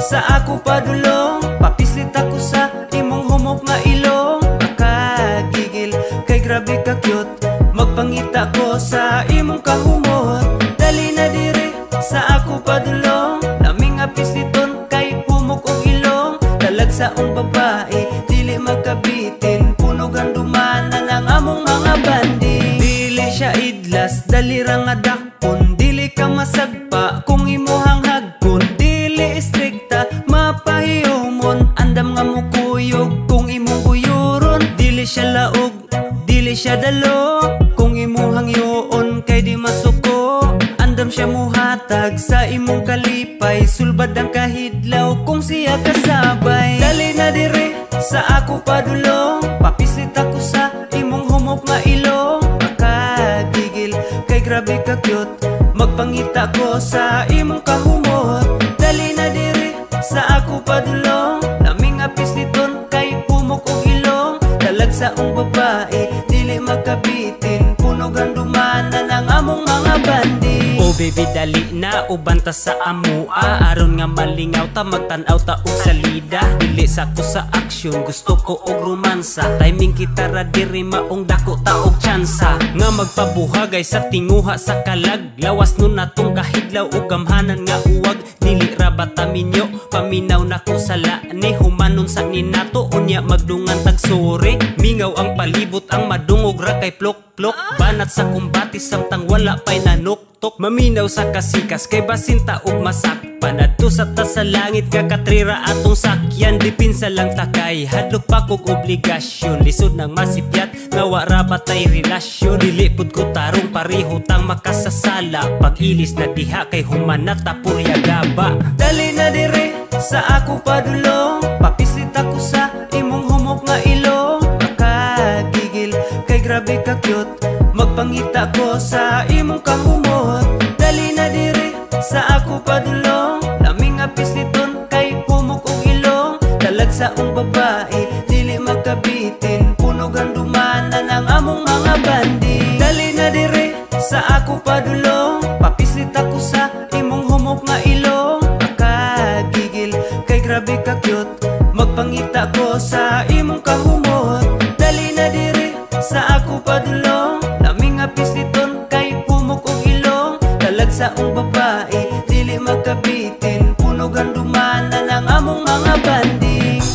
sa ako padulong. Papislit ako sa imong humok nga ilong. Makagigil kay grabe ka cute, magpangita ko sa imong kahumot. Dali na diri sa ako padulong, naming apisliton kay humok og ilong. Dalag sa ong babae, dili magkabitin, puno gandumanan ang among mga bandi. Dili siya idlas, dali ra nga dakpon, dili ka masagpa kung imuhang hagkon. Dili istrikta, mapahiyomon, andam nga mukuyog kung imong buyuron. Dili siya laog, dili siya dalo, kung imuhang yoon kay di masuko. Andam siya muhatag sa imong kalipay, sulbad ang kahidlaw kung siya kasabay. Dali na diri sa ako padulong, papislit ako sa imong humok nga ilong. Makagigil kay grabe ka cute, magpangita ko sa imong kahumot. Dali na diri sa ako padulong, naming apisliton kay humok og ilong. Dalag sa ong babae, dili magkabitin, puno gandumanan ang among mga bandi. Oh baby dali na, ubanta sa amua, aron nga malingaw ta, magtanaw ta og salida. Dili sa ko sa aksyon, gusto ko og romansa, timing kita ra diri maong dako ta og tsansa. Nga magpabuhagay sa tinguha sa kalag, lawas nun natong kahidlaw ug gamhanan nga uwag. Dili ra bataminyo, paminaw na ko sa laani, humanon sa ninato unya magdungan tag sore. Mingaw ang palibot, ang madungog ra kay plok-plok, banat sa kumbati samtang wala pay nanuktok. Maminaw sa kasikas kay basinta ug masakpan, adto sa ta sa langit kakatrira atong sakyan. Dipinsa lang takay, hadlok pa kog obligasyon, lisod nang masipyat nga wa ra batay relasyon. Dili pud ko tarong pareho tang makasasala, pag-ilis na diha kay humanat ta purya gaba. Dali na diri sa ako padulong, papislit ako sa imong humok nga ilong. Makagigil kay grabe ka cute, magpangita ko sa imong kahumot. Dali na diri sa ako padulong, naming apisliton kay humok og ilong. Dalag sa ong babae, dili magkabitin, puno gandumanan ang among mga bandi. Dali na diri sa ako padulong, papislit ako sa imong humok nga ilong. Makagigil kay grabe ka cute, magpangita ko sa imong kahumot. Dali na diri sa ako padulong, naming apisliton kay humok og ilong. Dalag sa ong babae, dili magkabitin, puno gandumanan ang among mga bandi.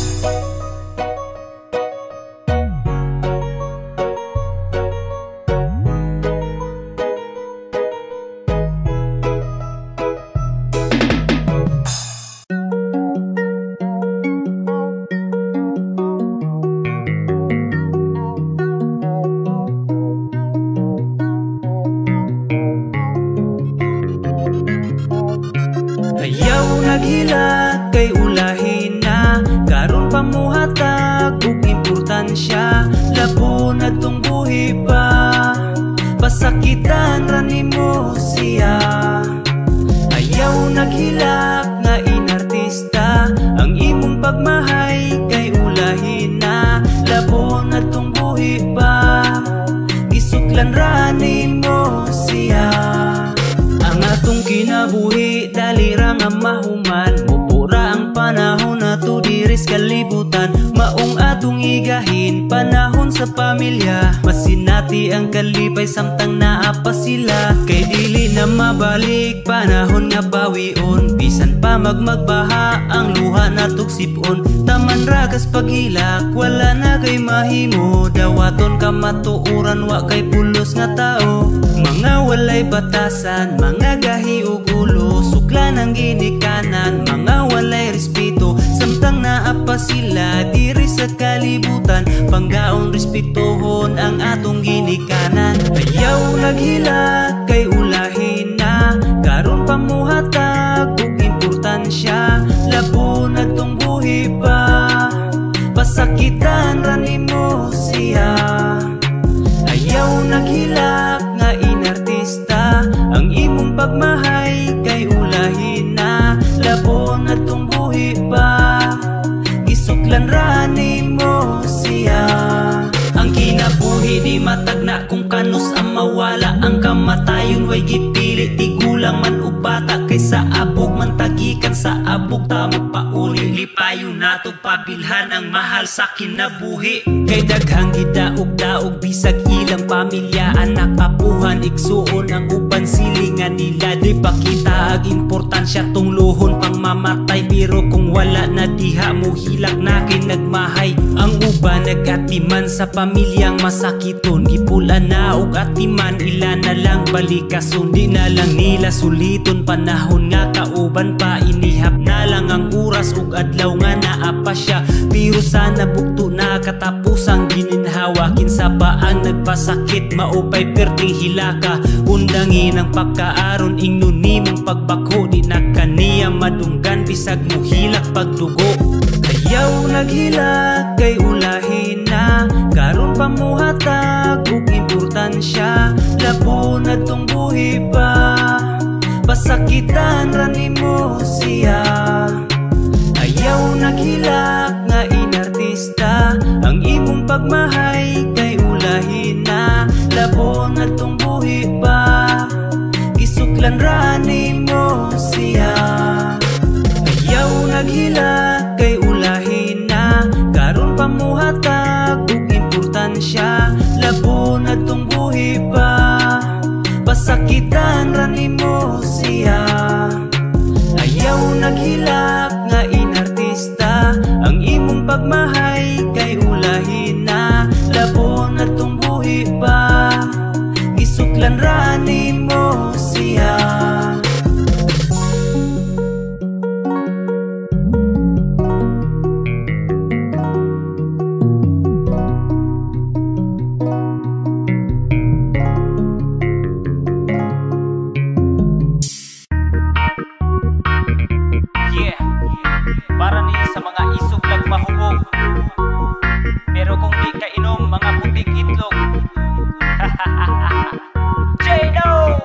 Ayaw naghila kay ulahin na, karon pamuhatag ug importansya. Labo na tong buhi pa, pasakitan ra nimo siya. Ayaw naghilak nga inartista, ang imong pagmahay kay ulahin na. Labo na tong buhi pa, gisuklan ra nimo siya. Ang atong kinabuhi dali ra nga mahuman, mupura ang panahon nato diris kalibutan. Maong atong igahin panahon sa pamilya, masinati ang kalipay samtang naa pa sila. Kay dili na mabalik panahon nga bawion, bisan pa magbaha ang luha natog sipon. Taman ra kas paghilak, wala na kay mahimo, dawaton ka matuuran wa kay pulos nga tao. Mga walay batasan, mga gahi ug ulo, sukla ng ginikanan, mga walay respeto. Samtang naa pa sila diri sa kalibutan, panggaon respetuhon ang atong ginikanan. Ayaw naghila kay ulahin na, karon pamuhatag ug importansya. Labo na tong buhi pa, pasakitan ra nimo siya. Ayaw naghilak nga inartista, ang imong pagmahay kay ulahin na. Labo na tong buhi pa, gisuklan ra nimo siya. Ang kinabuhi di matagna kung kanus ang mawala. Ang kamatayon way gipili, tigulang man o bata, kaysa abog man tagikan sa abog. Tamo pa mauli lipayo nato pabilhan ang mahal sa kinabuhi. Kay daghang gidaog-daog bisag ilang pamilya, anak apuhan igsuon ang uban silingan nila. Di pa kita ag importansya tong luhon pang mamatay, pero kung wala na diha mo hilak na kay nagmahay. Ang uban nagatiman sa pamilyang masakiton, gipula na og atiman ila na lang balikason. Di na lang nila suliton panahon nga kauban pa, inihap na lang ang oras ug adlaw nga naapa siya. Pero sana bugto na katapusang gininhawa, kinsa ba ang nagpasakit maupay perting hilaka. Undangin ang pagkaaron ingnon nimong pagbako, di na kaniya madunggan bisag mo hilak pagdugo. Ayaw naghilak kay ulahin na, karon pa mo hatag ug importansya. Labo na tong buhi pa, pasakitan ra nimo siya. Ayaw naghilak nga inartista, ang imong pagmahay kay ulahin na. Labo na tong buhi pa, isuklan ra nimo siya. Ayaw naghilak kay ulahin na, karon pa mo hatag ug importansya. Labo na tong buhi pa, pasakitan ra nimo siya. Ayaw naghilak nga inartista, ang imong pagmahay kay ulahin na. Labo na tong buhi pa, isuklan ra nimo siya. Para ni sa mga isog lang mahubog, pero kung di ka inom mga putik itlog. J-No!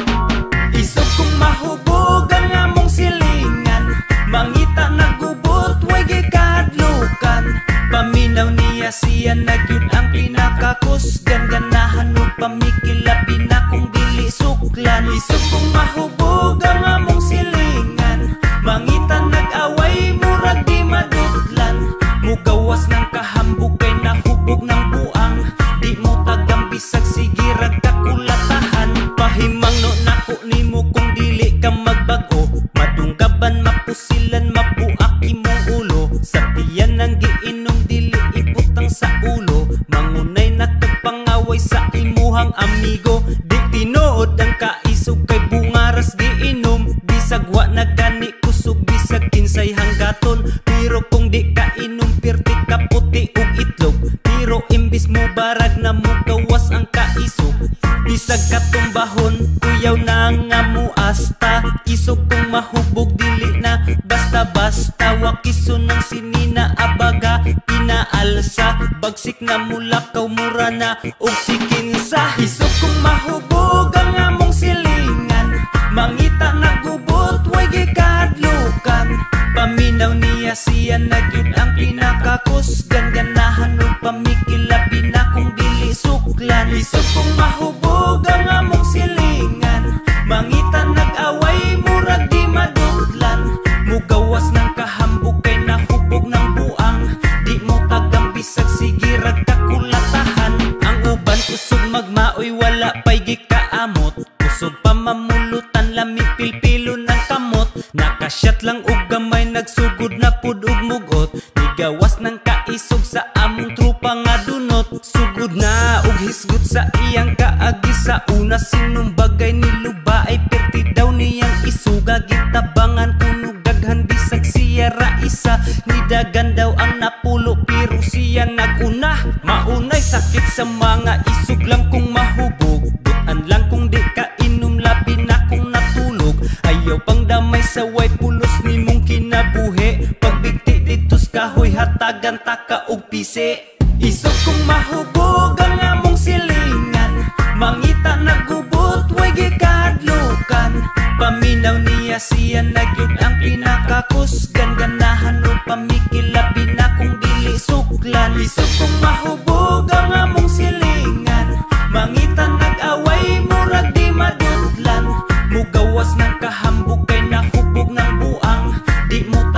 Isog kung mahubog ang among silingan, mangita nagubot way gikadlukan. Paminaw niya siya nagyud ang pinakakusgan, ganahan ug pamikilabi na kung dili suklan. Isog kung mahubog ang among silingan, mangita nag-away murag di madutlan. Mugawas ng kahambog kay nahubog ng buang, di mo tagang bisag sige ragkakulatahan. Pahimang no nako nimo kung dili ka magbago, madunggaban mapusilan mabuak imong ulo. Sa tiyan ng giinom dili ibutang sa ulo, mangunay nakagpangaway sa imuhang amigo. Di tinuod ang kaisog kay bungaras giinom, bisag wa nagani kusog bisag kinsay hanggaton. Pero kung di ka inom pirti ka puti ug itlog, pero imbis mo barag na mo gawas ang kaisog. Bisag katumbahon kuyaw na nga muasta, isog kung mahubog dili na basta-basta. Wakison ng sinina abaga pinaalsa, bagsik na mulakaw mura na og sikinsa. Isog kung mahubog ang among silingan, mangita nagubot way gikadlukan. Paminaw niya siya nagyud ang pinakakusgan, ganahan ug pamikilabi na kung dili suklan. Isog kung mahubog ang among silingan, mangita nag-away murag di madutlan. Mugawas ng kahambog kay nahubog ng buang, di mo tagang bisag sige ragkakulatahan. Ang uban usog magmaoy wala pay gikaamot, usog pa mamulutan lami pilpilo ng kamot. Nakasyat lang og gamay nagsugod na pud og mugot, nigawas ng kaisog sa among trupa nga dunot. Sugod na og hisgot sa iyang kaagi sa una, sinong bagay niluba ay perti daw niyang isuga. Gitabangan kuno daghan bisag siya ra isa, nidagan daw ang napulo pero siya naguna. Maunay sakit sa mga isog lang kung mahubog, dutan lang kung di ka inom labi na kung natulog. Ayaw pang damay sa way pulos nimong kinabuhi, pagbigti ditos kahoy hatagan taka og pisi. Isog kung mahubog ang among silingan, mangita nagubot way gikadlukan. Paminaw niya siya nagyud ang pinakakusgan, ganahan ug pamikilabi na kung dili suklan. Isog kung mahubog ang among silingan, mangita nag-away murag di madutlan. Mugawas ng kahambog kay nahubog ng buang, di mo tagang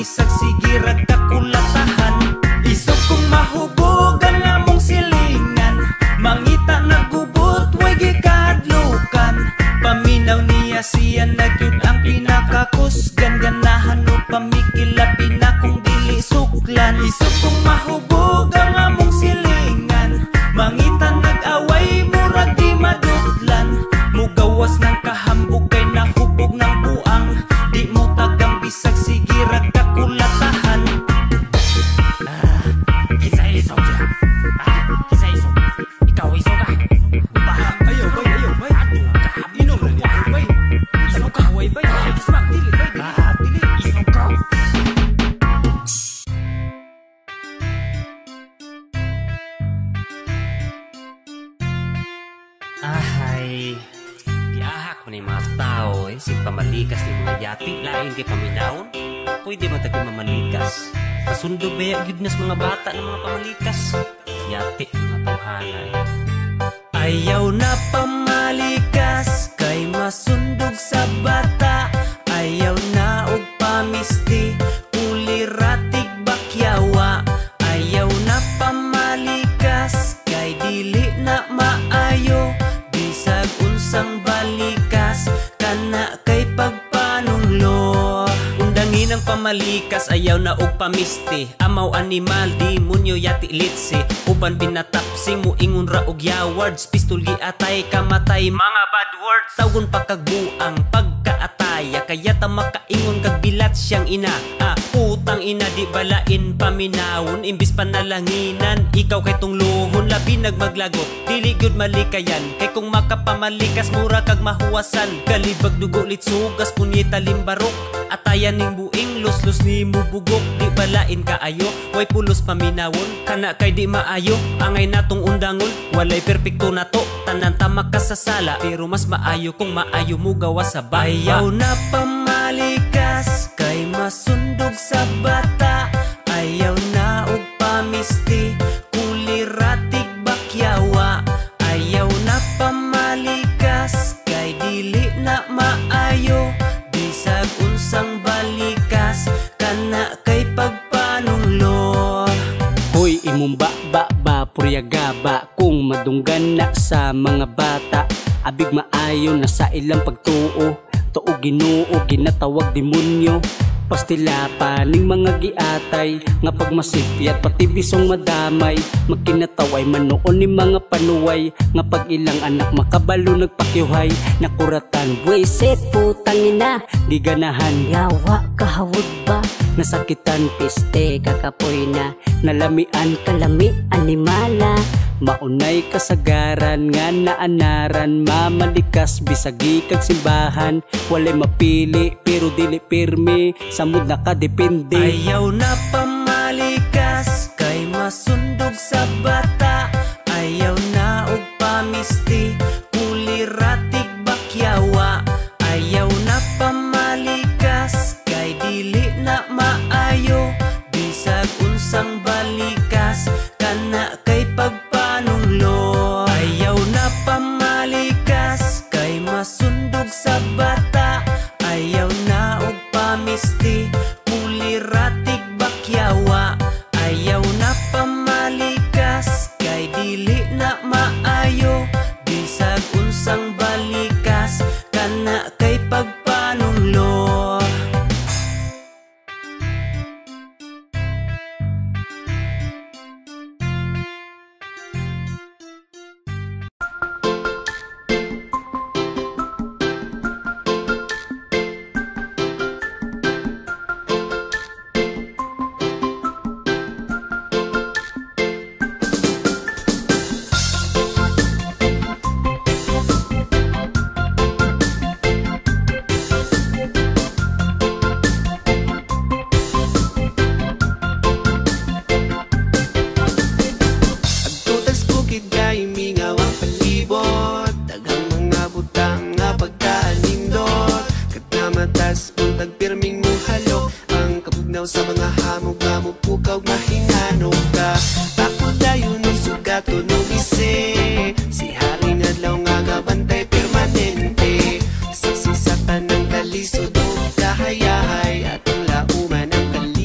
bisag sige rag kakulatahan. Isog kong mahubog ang among silingan, mangita nagubot way gikahadlukan. Paminaw niya siya nagyud ang pinakakusgan, ganahan o pamikilabi na kung dili suklan. Isog kong mahubog ang among silingan, mangita nag-away murag di madutlan. Mugawas ng kahambog kay nahubog ng buang, di mo tagang bisag sige rag kakulatahan. Isa-isog siya. Isa-isog. Ikaw isog ka. Bahag. Ayaw bay. Aduh ka. Inom na niya bay. Isog ka. Away bay. Ismak dili bay. Dili. Isog ka. Ahay, yahak mo ni mga tao si pamalikas ni mga yati, lain kay paminawon. Pwede man tagi mamalikas. Kasundo baya gid nas mga bata ng mga pamalikas. Yati, mga tawhana Ayaw na pamalikas kay masundog sa bata. Ayaw na og pamisti, kuliratig bakyawa. Ayaw na pamalikas kay dili na maayo, bisag unsang balikas kana kay pagpanunglo. Undangin ang pamalikas, ayaw na og pamisti. Amaw animal, demonyo yati litsi. Uban pinatapsing mo ingon ra og yawards. Pistol giatay kamatay mga bad words. Tawgon pagkagbuang pagkaataya, kaya ta makaingon kag bilat siyang ina. Utang ina di balain paminawon, imbis panalanginan ikaw kay tungluhon. Labi nagmaglagot dili gyud malikayan, kay kung makapamalikas mura kag mahuwasan. Kalibag dugo litsugas punyeta limbarok, atayan ning buing los ni mo bugok. Di balain kaayo way pulos paminawon, kana kay di maayo angay natong undangon. Walay perpekto na to, tanan tama ka sa sala, pero mas maayo kung maayo mo gawa sa baba. Ayaw na pamalikas kay masundog sa bata. Ayaw na og pamisti, kuliratig bakyawa. Ayaw na pamalikas kay dili na maayo, bisag unsang balikas kana kay pagpanunglo. Hoy imong ba puryagaba kung madunggan na sa mga bata. Abig maayo na sa ilang pagtuo, tuo Ginoo ginatawag demonyo. Pastila pa ning mga giatay, nga pagmasipyat pati bisong madamay. Magkinataway manoon ni mga panuway, nga pag ilang anak makabalo nagpakyuhay. Nakuratan buwisit putang ina, giganahan yawa kahawod ba. Nasakitan piste kakapoy na, nalamian kalami animala. Maunay kasagaran nga naanaran, mamalikas bisagi kag simbahan. Walay mapili pero dili pirmi, samud nakadepende. Ayaw na pamalikas kay masundog sa bata. Ayaw na og pamisti, kuliratig bakyawa. Ayaw na pamalikas kay dili na maayo, bisag unsang balikas kana kay pagpanunglo. Ayaw na pamalikas kay masundog sa bata. Ayaw na og pamisti, kuliratig bakyawa. Ayaw na pamalikas kay dili na maayo, bisag unsang balikas kana kay pagpanunglo. Sa mga hamog nga mo pukaw nga hinanong ka. Ako dayon ng sugato no bise, si haring adlaw nga gabantay permanente. Saksi sa tanang kalisod o kahayahay, atong lauman ang kalisod.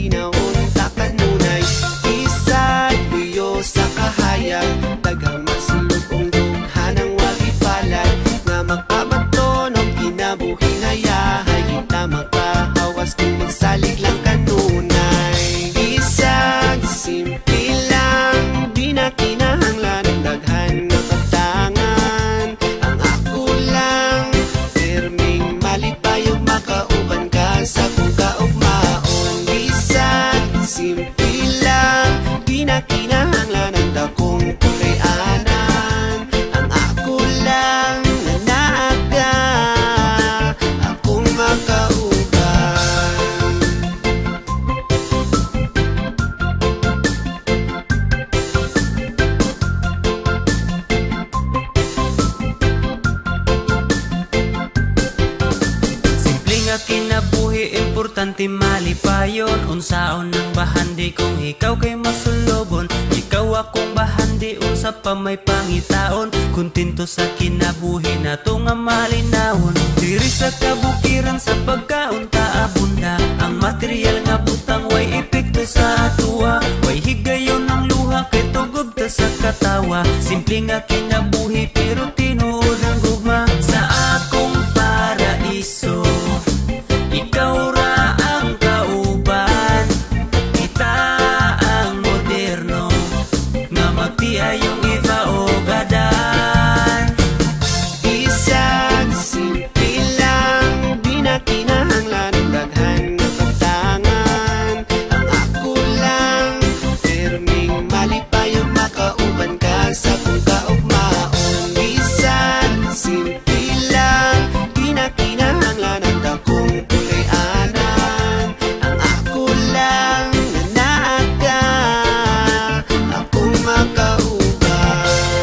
Importante malipayon, unsaon ng bahandi kung ikaw kay masulobon. Ikaw akong bahandi, unsa pa may pangitaon. Kontento sa kinabuhi na to nga malinawon. Diri sa kabukiran sa pagkaon taabunda. Ang material nga butang way epekto sa atuwa. Way higayon ng luha kay tugod ta sa katawa. Simple nga kinabuhi pero tinuod ang gugma. Sa akong paraiso, ikaw ra ang kauban. Kita ang moderno nga magtiayong ibaog adan. Isang simple lang, di na kinahanglan daghan nga katangan. Ang ako lang, perming malipayon makauban ka sa kung kaugmaon. Isang simple lang, di na kinahanglan ang dakong kulianan. Ang ako lang na naaga, akong makauban.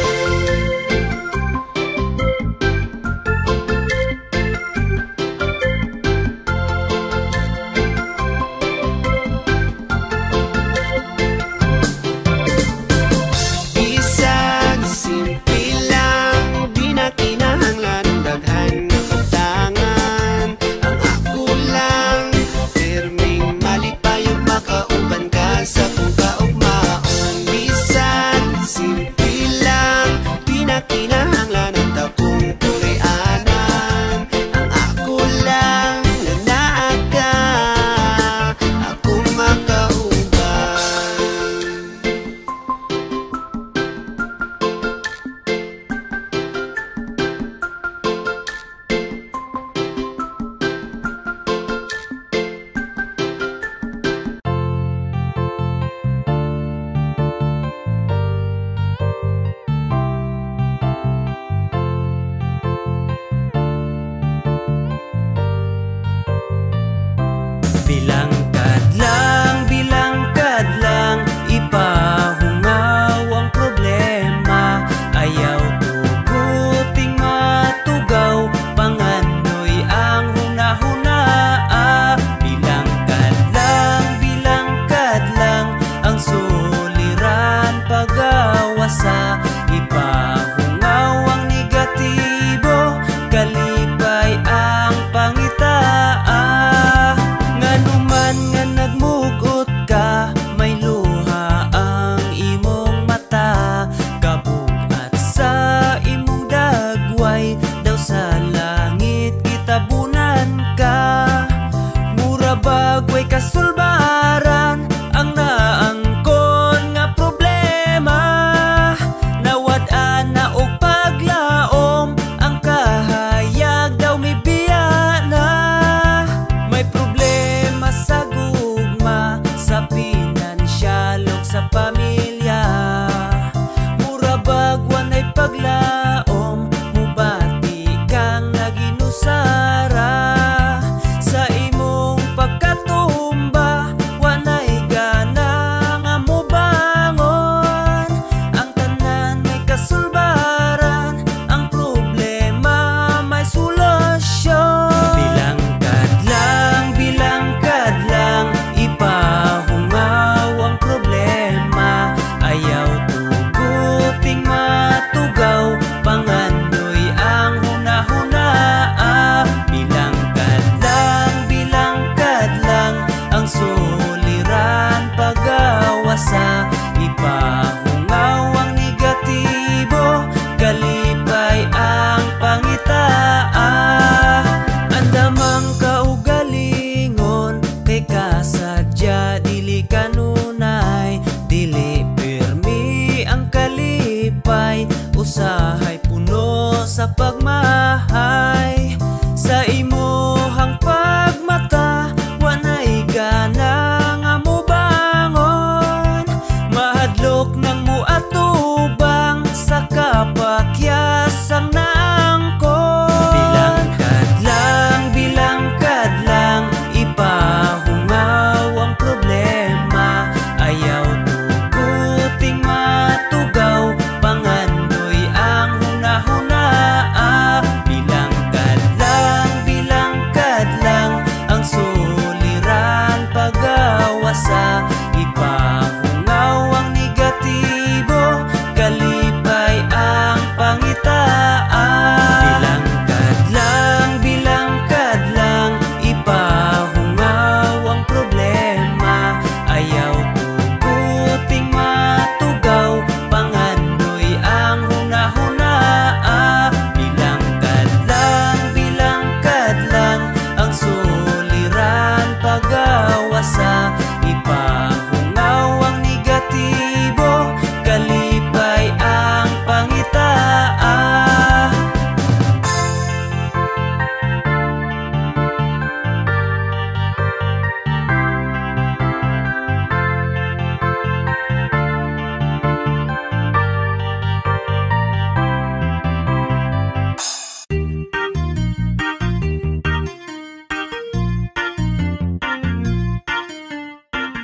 Isang simple lang, di na kinahanglan daghan nga katangan. Ang ako lang, perming malipayon makauban ka sa kung kaugmaon. Isang simple lang, di na kinahanglan ang dakong kulianan. Ang ako lang na naaga, akong makauban. Bilang kadlang, ipahungaw ang problema. Ayaw tuguting matugaw, pangandoy ang hunahuna. Bilang kadlang, ang suliran pagawasa. Ipahungaw ang negatibo, kalipay ang pangita. Nganuman nga nagmugot ka, may luha ang imong mata. Kabugat sa imong dagway, daw sa langit kitabunan ka. Mura bagway kasulbaran, ang naangkon nga problema. Nawad-an na og paglaom, ang kahayag daw may biya na. May problema sa gugma, sa pinansyal ug sa pamilya. Mura bagwan ay paglaom, mubati kang naginusara. Sa imong pagkatumba, wanay gana nga mubangon. Ang tanan may kasulbaran, ang problema may solusyon. Bilang kadlang, ipahungaw ang problema. Ayaw tuguting matugaw, pangandoy ang hunahuna. Bilang kadlang, ang suliran pagawasa. Ipahungaw ang negatibo, kalipay ang pangita. Andamang kaugalingon, kay kasadya dili kanunay. Dili pirmi ang kalipay, usahay puno sa pagmahay. Sa imuhang pagmata, wanay gana nga mubangon. Mahadlok ng muatubang, sa kapakyasang naangkon. Bilang kadlang, ipahungaw ang problema.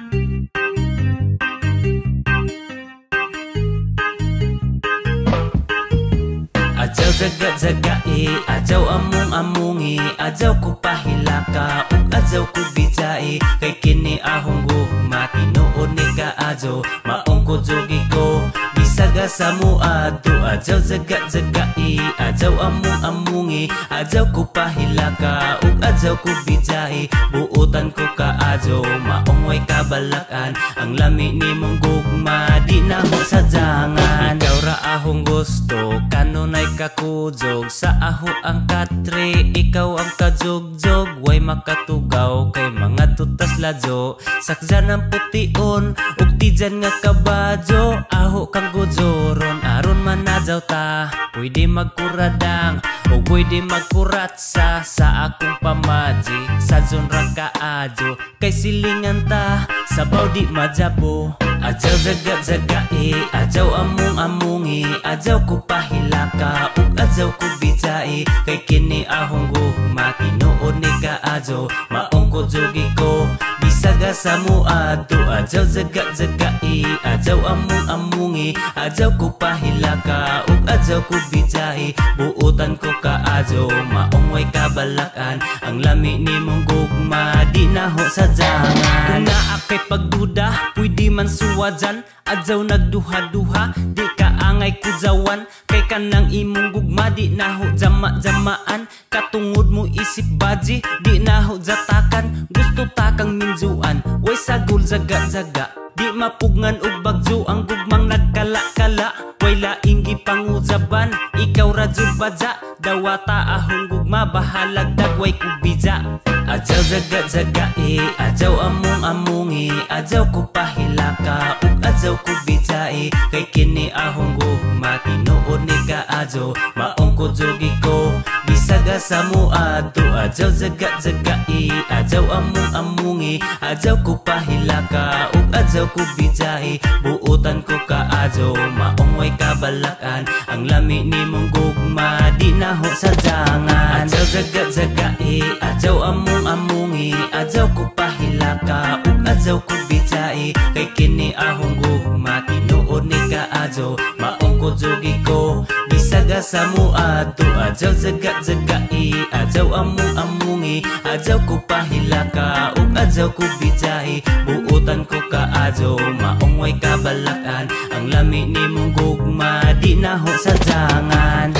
Adyaw jaga-jagai, adyaw among-amungi, adyaw ko pahilaka, ug adyaw ko bijai, kay kini ahong gugma, tinuod ni kaadyo, maong ko jogi ko, bisaga sa muadto. Adyaw jaga-jagai, adyaw among-amungi, adyaw ko pahilaka, ug adyaw ko bijai, buutan ko kaadyo, maong way kabalakan, ang lami ni mong gugma, di na ho sadyangan. Ikaw ra ahong gusto, kanunay kakujog, sa aho ang katre, ikaw ang kajogjog, way makatugaw kay mga tutas ladyo, sakjan ang pution, ug di dyan nga kabadyo, aho kang gujoron, aron manadyaw ta, pwede magkuradang, o pwede magkuratsa, sa akong pamaji, sa genre kaadyo, kay silingan ta, sabaw di majabo. Adyaw jaga-jagai, adyaw among-amungi, adyaw ko pahilaka, ug adyaw ko bijai, kay kini ahong gugma, tinuod ni kaadyo, maong ko jogi ko, bisaga sa muadto. Adyaw jaga-jagai, adyaw among-amungi, adyaw ko pahilaka, ug adyaw ko bijai, buutan ko kaadyo, maong way kabalakan, ang lami ni mong gugma, di na ho sadyangan. Kung naa kay pagduda, pwede man suwadyan, adyaw nagduha-duha, di ka angay kujawan, kay kanang imong gugma, di na ho jama-jamaan, katungod mo isip baji, di na ho jatakan, gusto takang minjuan, way sagol jaga-jaga, di mapugngan og bagyo, ang gugmang nagkala-kala, way laing gipangujaban, ikaw ra jud badya, dawata ahong gugma, bahalag dagway kubija. Adyaw jaga-jagai, adyaw among-amungi, adyaw ko pahilaka, ug adyaw ko bijai, kay kini ahong gugma, tinuod ni kaadyo, maong ko jogi ko, bisaga sa muadto. Adyaw jaga-jagai, adyaw among-amungi, adyaw ko pahilaka, ug adyaw ko bijai, buutan ko kaadyo, maong way kabalakan, ang lami ni mong gugma, di na ho sadyangan. Adyaw jaga-jagai, adyaw among-amungi, adyaw ko pahilaka, ug adyaw ko bijai, kay kini ahong gugma, tinuod ni kaadyo, maong ko jogi ko, bisaga sa muadto. Adyaw jaga-jagai, adyaw among-amungi, adyaw ko pahilaka, ug adyaw ko bijai, buutan ko kaadyo, maong way kabalakan, ang lami ni mong gugma, di na ho sadyangan.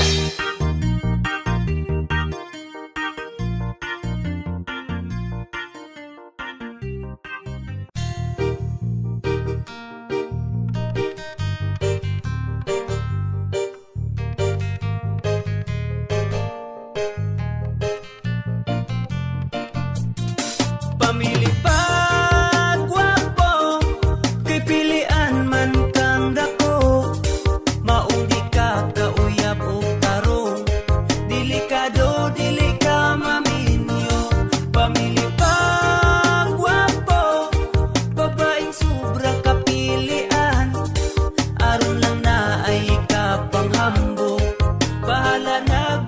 Pamili pa gwapo, kay pilian man kang dako, maong di ka kauyab o tarong, delikado dili ka maminyo. Pamili pa gwapo, babaeng sobra kapilian, aron lang na ay kapanghambog, bahala na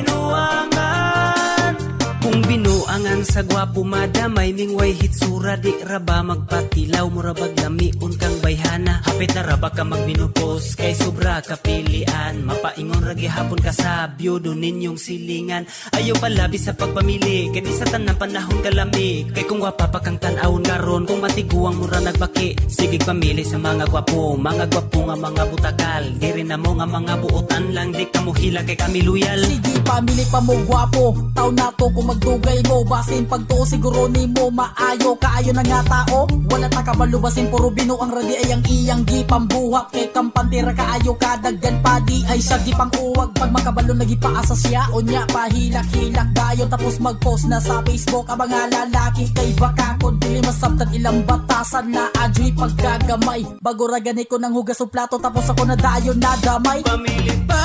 binuangan. Kung binuangan sa gwapo madamay, ning way hitsura, di raba magpatilaw, murabag lamiun kang bayhana, hapit na raba ka magminupos, kay sobra kapilian, mapaingon ragi hapon ka sa byudo ninyong silingan. Ayaw palabi sa pagpamili, kay di sa tanang panahon kalami, kay kung gwapa pa kang tanawon karon, kung matiguang mura nagbaki, sige pamili sa mga gwapo nga mga butakal, di rin na mo nga mga buotan lang, di ka mo hila kay kami loyal. Sige pamili pa mo gwapo, taon na to kung magdugay mo, basin pagto siguro ni mo maayo, kaayo na nga tao, wala ta kabalubasin, puro bino ang radi ay ang iyang gipambuhat, kay kampantira kaayo kadaggan pa di ay siya gipang uwag, pag makabalo nagipaasa siya, o nya pahilak-hilak dayon, tapos mag-post na sa Facebook, ang mga lalaki kay baka kung dili masabtan, ilang batasan na adyo'y pagkagamay, bago ragani ko ng hugas o plato, tapos ako na dayon na damay. Pamili pa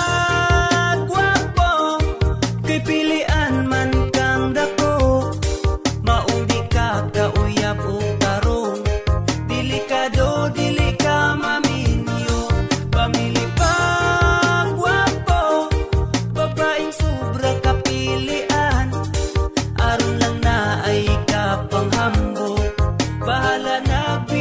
gwapo, kay pilian man kang dako, maong di ka kauyab o tarong, delikado dili ka maminyo. Pamili pa gwapo, babaeng sobra kapilian, aron lang na ay kapanghambog, bahala na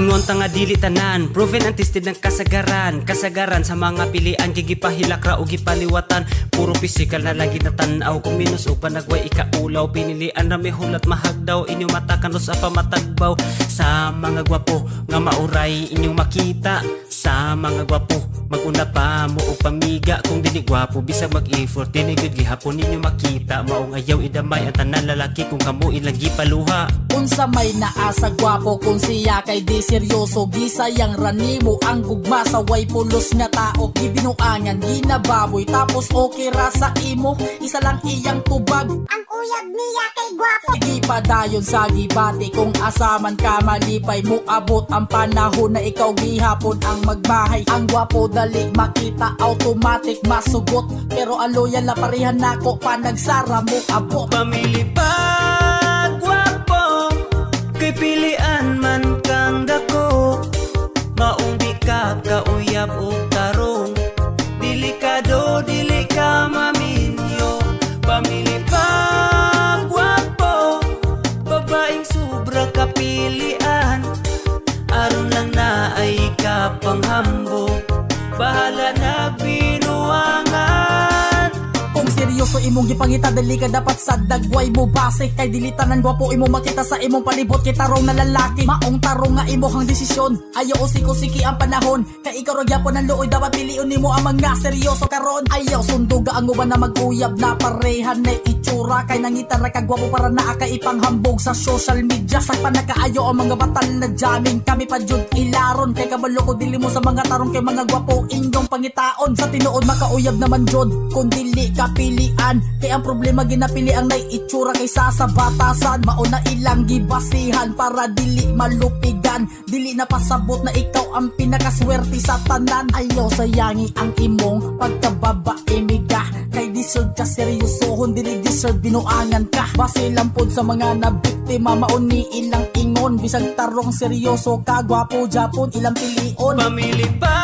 Ingon ta nga dili tanan, proven and tested ng kasagaran. Kasagaran sa mga pilian, gigipahilak ra o gipaliwatan. Puro physical na lagi natanaw, kung minus o panagway ikaulaw. Pinilian na may hulat mahagdaw, inyo mata kanos sa pamatagbaw. Sa mga gwapo nga mauray inyong makita. Sa mga gwapo maguna pa mo o pamiga. Kung dili gwapo bisag mag-effort, dili gud gihapon ninyo makita. Maong ayaw idamay ang tanan lalaki kung kamo ilang gipaluha. Unsa may naasa gwapo kung siya kay di seryoso, gisayang ranimo ang gugma sa way pulos nga tao. Gibinuangan, ginababoy, tapos okay ra sa imo. Isa lang iyang tubag, ang uyab niya kay gwapo. Sige pa dayon sa gibati, kung asaman ka malipay mo abot ang panahon na ikaw gihapon ang magbahay. Ang gwapo dali makita, automatic masugot. Pero ang loyal na parehan nako pa nagsara mo abot. Pamili pa gwapo, kay pilian man kang dako. Maong di ka kauyab o tarong, delikado dili ka maminyo. Pamili pa gwapo, babaeng sobra kapilian. Aron lang na ay kapanghambog, bahala na binuangan. Kung seryoso imong gipangita, dali ka dapat sa dagway mo base. Kay dilitanan gwapo imo makita sa imong palibot. Kay tarong na lalaki, maong tarong nga imo hang desisyon. Ayaw usiko-siki ang panahon, kay ikaw ra gyapon ang luoy. Dapat piliun nimo ang mga seryoso karon. Ayaw sunduga ang uban na mag-uyab na parehan na itsura. Kay nangita ra ka gwapo para naa ka ipanghambog sa social media. Sakpan na kaayo ang mga batal na jamming, kami pa jud ilaron. Kay kabalo ko dili mo sa mga tarong, kay mga gwapo inyong pangitaon. Sa tinuod makauyab naman jud kung dili kapilian. Kay ang problema ginapili ang nay itsura kaysa sa batasan. Mauna ilang gibasihan para dili malupigan. Dili na pasabot na ikaw ang pinakaswerte sa tanan. Ayaw sayangi ang imong pagkababae miga. Kay deserve ka seryosohon, dili deserve binuangan ka. Base lang pod sa mga nabiktima, mauni ilang ingon. Bisag tarong seryoso ka, gwapo japon ilang pilion. Pamili pa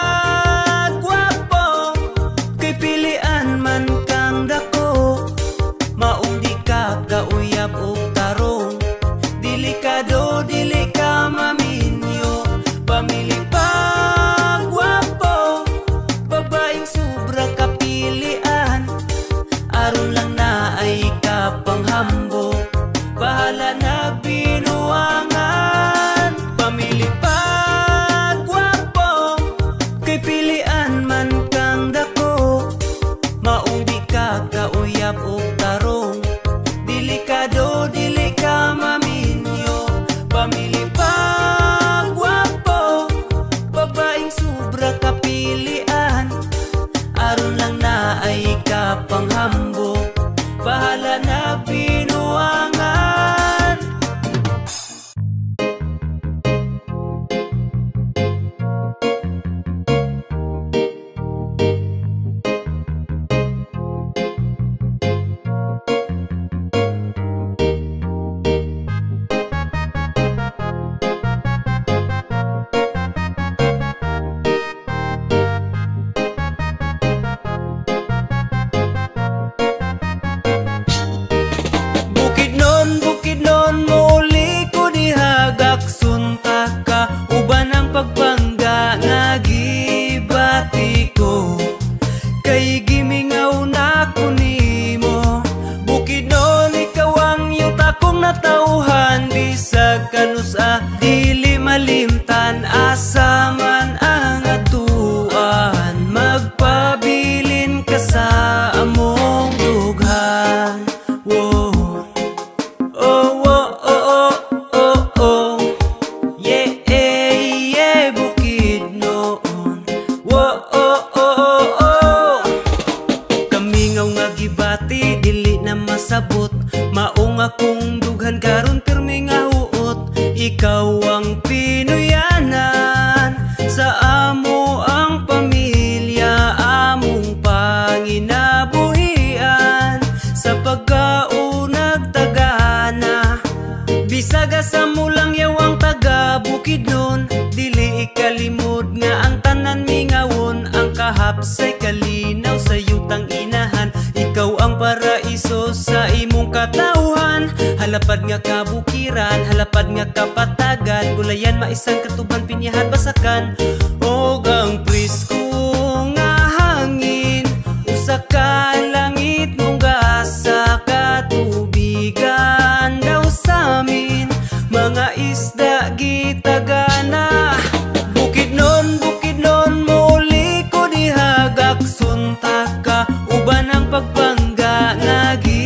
gwapo, kay pilian man kang dako. Maong di ka kauyab o tarong, delikado dili ka maminyo. Pamili pa gwapo, babaeng sobra kapilian. Aron lang na ay kapanghambog, bahala na binuangan. Pamili pa gwapo, kay pilian man kang dako. Maong di ka kauyab o tarong, delikado dili ka maminyo. Pamili pa gwapo, babaeng sobra kapilian. Aron lang na ay kapanghambog, bahala na binuangan. Bukid nun, muli ko dihagak sunta ka. Uban ang pagbangga nga gibati ko, kay gimingaw na ko nimo. Bukid nun, ikaw ang yuta kong natauhan. Bisag kanusa, dili malimtan, asa man ang atuan. Magpabilin ka sa among dughan. Whoa. Oh, oh, oh, oh, oh, oh. Yeah, yeah, bukid noon. Whoa, oh, oh, oh, oh. Kamingaw nga gibati, dili na masabot. Maong akong dughan karon pirmi nga huot. Ikaw ang pinuyanan, sa amo ang pamilya, among panginabuhian. Sa pagkaunag tagana, bisaga sa mulang yawang taga bukid nun. Dili ikalimod nga ang tanan mingawon. Ang kahapsay kalinaw sa yutang inahan. Ikaw ang paraiso sa imong katawhan. Halapad nga kabukiran kapaligiran, halapad nga kapatagan, gulayan maisan katuban pinyahan basakan. Og ang prisko nga hangin, usa ka langit mong gasa katubigan daw samin, mga isda gitagana. Bukid non muli ko dihagak sunta ka, uban ang pagbangga nga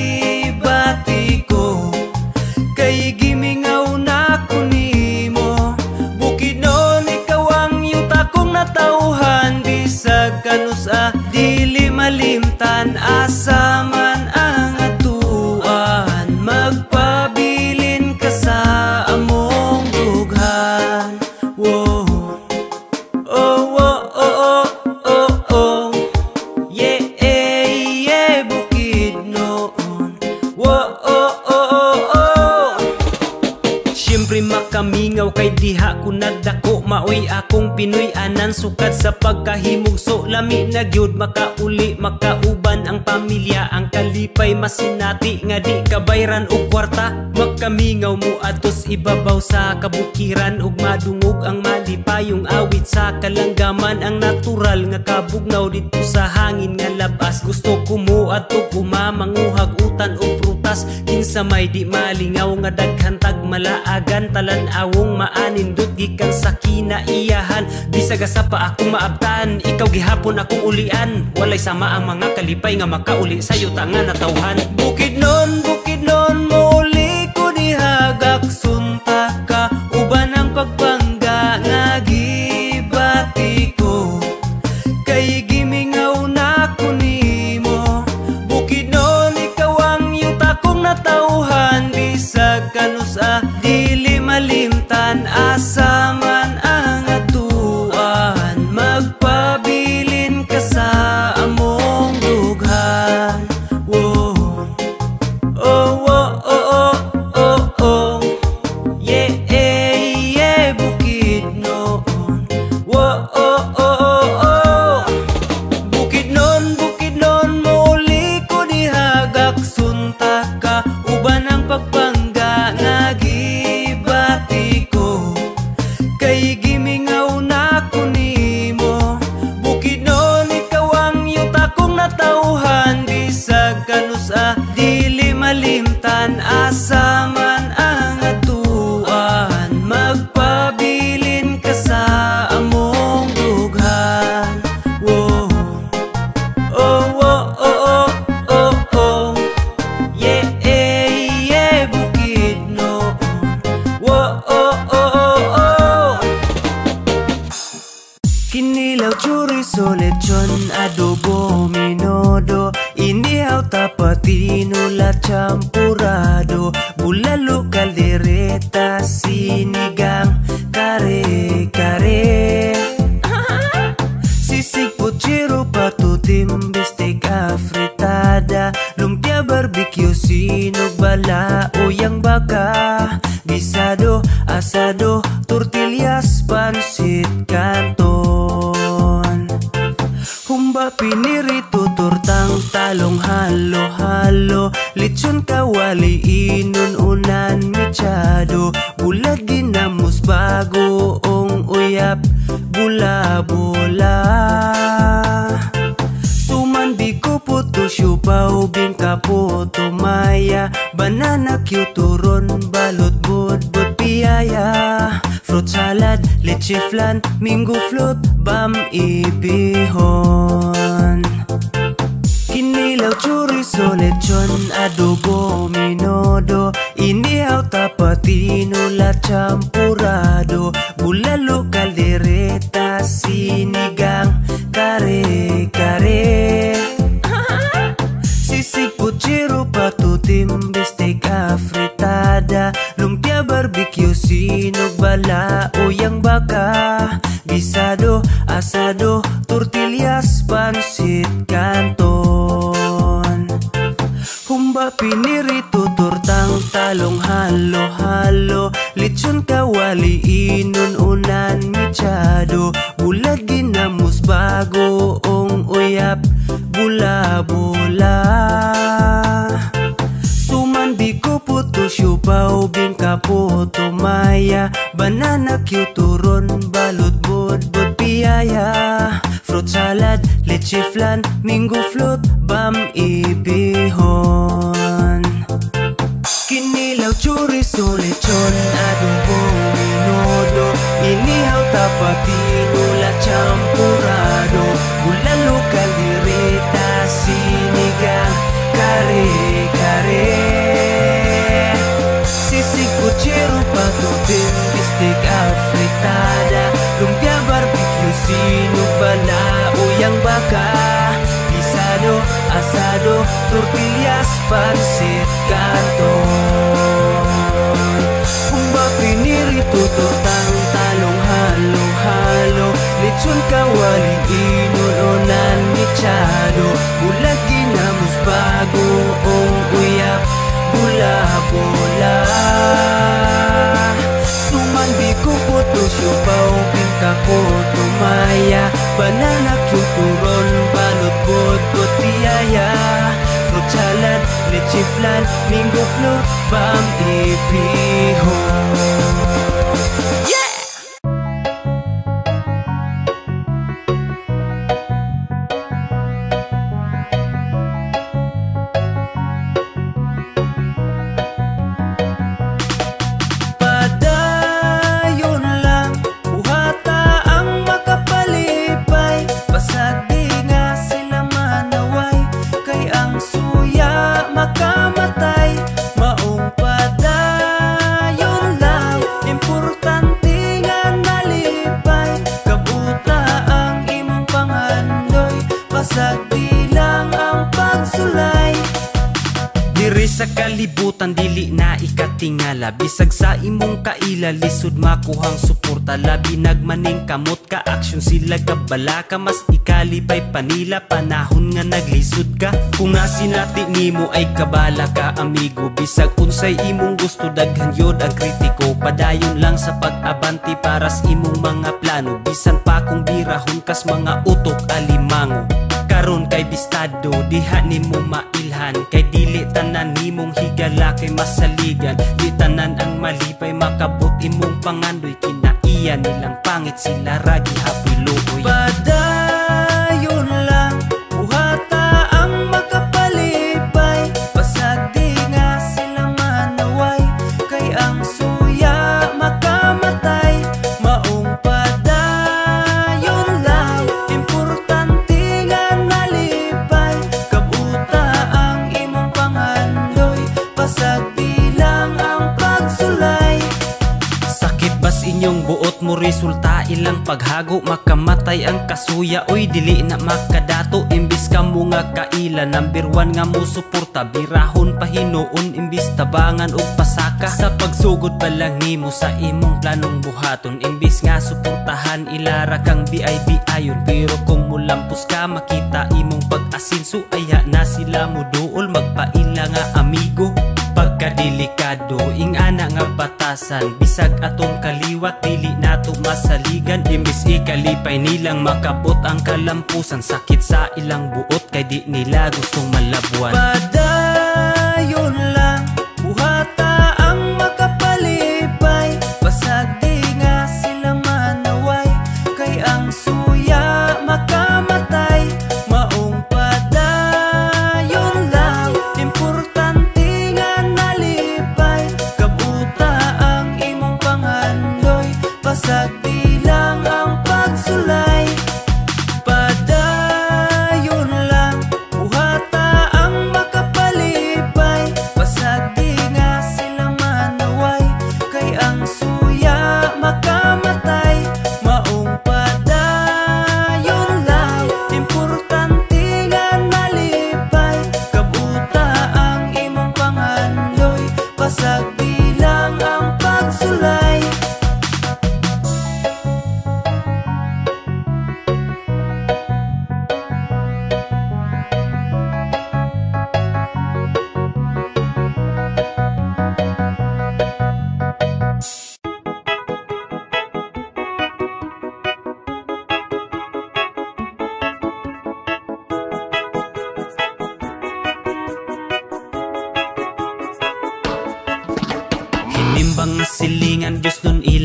gibati ko, kay gimingaw na ko nimo. Bukid non ikaw ang yuta kong natauhan, bisag kanusa dili malimtan, asaman ang atuan, magpabilin ka sa among dughan. Whoa. Oh, oh, oh, oh, oh, oh. Yeah, yeah, bukid noon. Whoa, oh, oh, oh, oh. Siyempre makamingaw kay diha ko nagdako, maoy akong Pinoy anan, sukat sa pagkahimugso, lami na gyud makauli makauban ang pamilya, ang kalipay masinati nga di kabayran og kwarta. Makamingaw mo atos ibabaw sa kabukiran, ug madungog ang malipayong awit sa kalanggaman, ang natural nga kabugnaw dito sa hangin nga labas. Gusto ko mo atog umamanguhag utan og prutas, kinsa may di malingaw nga daghantag malaagan, talan-awong maanindot gikan sa kinaiyahan. Bisag sa pa akong maabtan, ikaw gihapon akong ulian, walay sama ang mga kalipay nga makauli sayo ta nga natawhan. Bukid non muli ko dihagak sunta ka, uban ang pagbangga nga gibati ko, kay gimingaw na ko nimo. Bukid non ikaw ang yuta kong natauhan, bisag kanusa dili malimtan, asaman ang atuan, magpabilin ka sa among dughan. Whoa. Oh, oh, oh, oh, oh, oh. Yeah, yeah, bukid noon. Whoa, oh, oh, oh, oh. Bukid noon muli ko dihagak sunta ka, uban ang pagbangga nga gibati ko, kay gimingaw na ko nimo. Bukid noon ikaw ang yuta kong natauhan, bisag kanusa dili malimtan, asaman ang atuan, magpabilin ka sa among dughan. Whoa. Oh, oh, oh, oh, oh, oh. Yeah, yeah, bukid noon. Whoa, oh, oh, oh, oh. Kinilaw, chorizo, lechon, adobo, minodo, inihaw, tapatino, la champurado, bulalo, caldereta, sinigang, kare-kare, sisig, puchero, patutim, bistec, afritada, lumpia, barbecue, sinog, balao, yang baka, gisado, asado, tortillas, pansit, canton, humba, pinirito, tortang, talong, halo-halo, lechon, kawali, inon, unan, mechado, bulat, ginamos, bagoong, uyap, bula-bula, suman, biko, puto, siupaw, bingka, puto, maya, banana, cute, turon, balot, budbud, piyaya, fruit salad, leche flan, mango float, bam, ibihon. Kinilaw, chorizo, lechon, adobo, minodo, inihaw, tapatino, la champurado, bulalo, caldereta, sinigang, kare-kare, sisig, puchero, patutim, bistec, afritada, lumpia, barbecue, sinog, balao, yang baka, gisado, asado, tortillas, pansit, canton, humba, pinirito, tortang, talong, halo-halo, lechon, kawali, inon, unan, mechado, bulat, ginamos, bagoong, uyap, bula-bula, suman, biko, puto, siupaw, ubing kaputo maya, banana cue turon, balot budbud piyaya, fruit salad, leche flan, mango float, bam ibihon. Kinilaw, chorizo, lechon, adobong minodo, inihaw, tapatino, la champurado, bulalo, kaldereta, sinigang, kare-kare, sisig, puchero, patubing, bistik, afritada, lumpia, barbecue, sinug, balao, yang baka, pisado, asado, tortillas, pansit, canton, humba, pinirito, tortang, talong, halo-halo, lechon, kawali, inunonan, michado, bulat, ginamos, bagoong uyap, bula-bola, sumandi ko puto, siopaw, pingkako, tumaya, banana cue turon, balot budbud piyaya, fruit salad, leche flan, mango float, bam ibihon. Makamatay, maong padayon lang, importante nga nalipay, kabuta ang imong pangandoy, pasag bilang ang pagsulay. Diri sa kalibutan dili na ikatingala, bisag sa imong kaila lisod makuhang suporta, labi nagmaning kamot ka aksyon sila kabala ka, mas ikalipay panila panahon nga naglisod ka. Kung nasinati nimo ay kabala ka amigo, bisag unsay imong gusto daghan yod ang kritiko, padayon lang sa pag-abanti para sa imong mga plano, bisan pa kung birahon kas mga utok alimango. Karon kay bistado, diha nimo mailhan, kay dili tanan nimong higala kay masaligan, di tanan ang malipay makabot imong pangandoy, kinaiya nilang pangit sila ragi hapoy luoy. Padayon lang, buhata ang makapalipay, pasag di nga sila manaway, kay ang suya makamatay, maong padayon lang, importante nga nalipay, kabuta ang imong pangandoy, pasag bilang ang pagsulay. Sakit bas inyong buot mo resulta ilang paghago, makamatay ang kasuya, oy dili na makadato, imbis ka mo nga kaila, number 1 nga mo suporta, birahon pahinoon imbis tabangan og pasaka, sa pagsugod pa lang nimo sa imong planong buhaton, imbis nga suportahan ilara kang BIB ayon, pero kung mulampos ka makita imong pag-asinso, aya na sila mo duol magpaila nga amigo. Pagkadelikado, ing ana nga batasan, bisag atong kaliwat dili nato masaligan, imbis ikalipay nilang makabot ang kalampusan, sakit sa ilang buot kay di nila gustong malabuan. Padayon lang, buhata ang makapalipay, pasag di nga sila manaway, kay ang suya makamatay, maong padayon lang, importante nga nalipay, kabuta ang imong pangandoy, pasag bilang ang pagsulay. Padayon lang, buhata ang makapalipay,